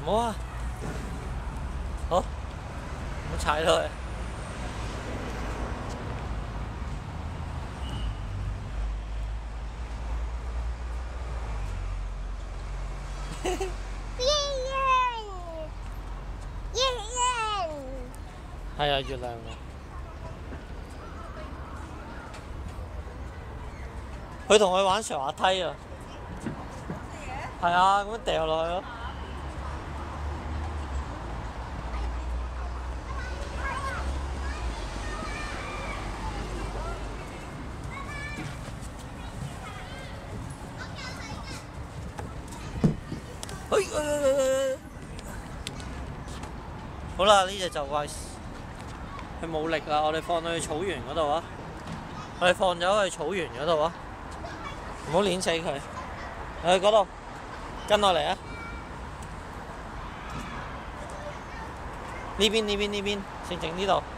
好啊，好，唔好踩落去。係啊，月亮啊！佢同佢玩上滑梯啊！係啊，咁樣掉落去咯。好啦，呢隻就怪佢冇力啦，我哋放到去草原嗰度啊！我哋放咗去草原嗰度啊！唔好碾死佢。去嗰度，跟落嚟啊！呢邊，正呢度。